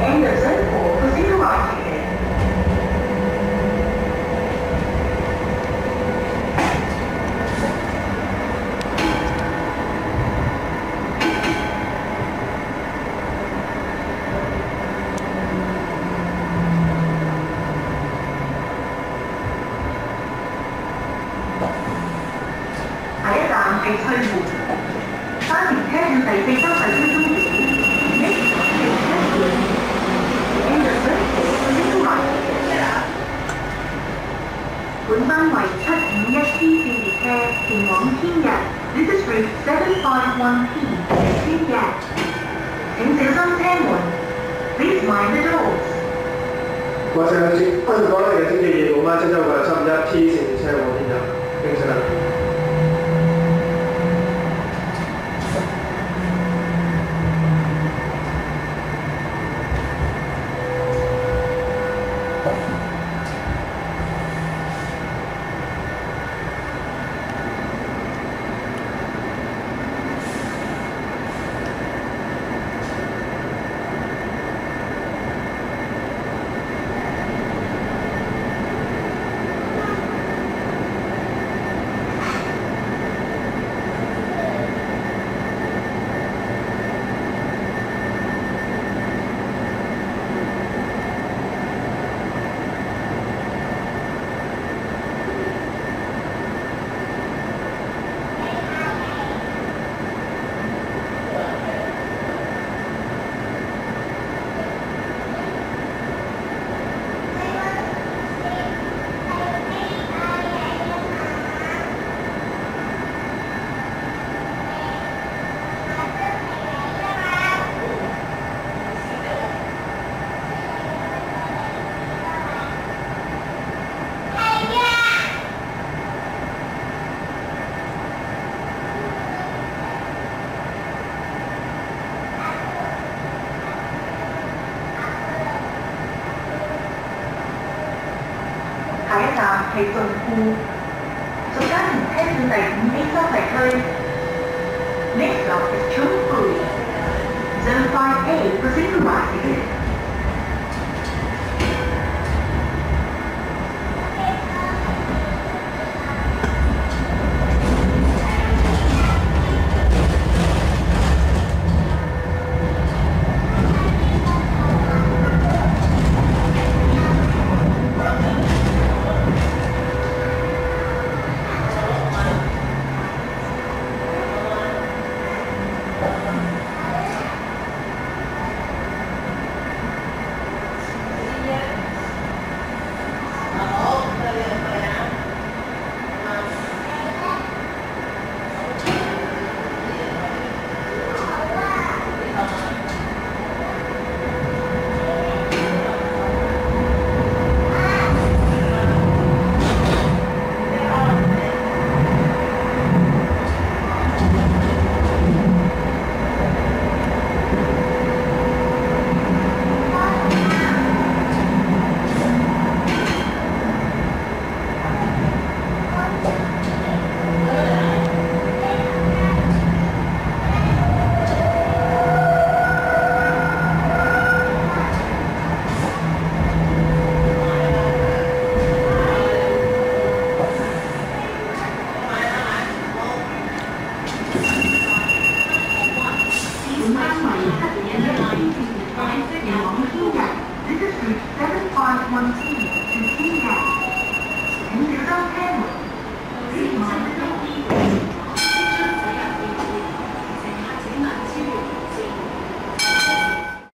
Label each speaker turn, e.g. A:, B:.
A: Anderson for proceed right ticket. 下一站係翠湖，沙田車站第4收費區終點。Next is Ashwood. Anderson for proceed right ticket. 本班為751P 線列車前往天日 ，This is route 751P 天日。請小心車門 ，Please mind the doors。
B: 我上次講嚟嘅星期二，我媽即係為751P 線列車往天日，經常。
A: 下一站係駿富，屬家庭車線第5A 收費區。Next stop is Chung Fu. Zone 5A proceed to right ticket. This is route 751T to King Gap. 請小心車門，注意